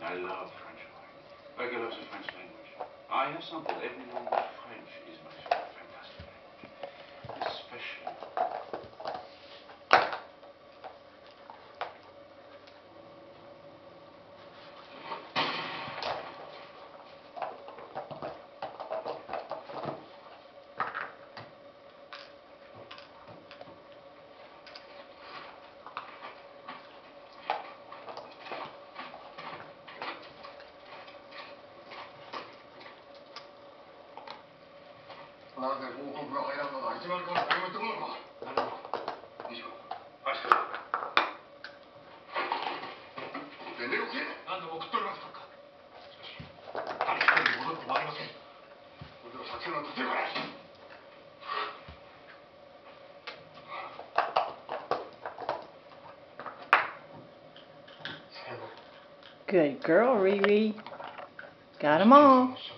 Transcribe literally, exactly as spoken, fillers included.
I love French wine. Like I love the French language. I have sampled every language. French is my favorite, fantastic language. Especially. なぜ報告が入らんのだ。一番から何も言ってこんのか。なるほど。西野、足利。全力せえ。何度も送っておりますか。しかし、誰一人戻ることもありません。これでは作戦なんて出てこない。 Good girl, Riri. Got them all.